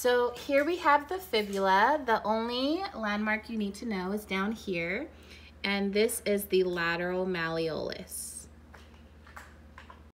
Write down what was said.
So here we have the fibula. The only landmark you need to know is down here, and this is the lateral malleolus.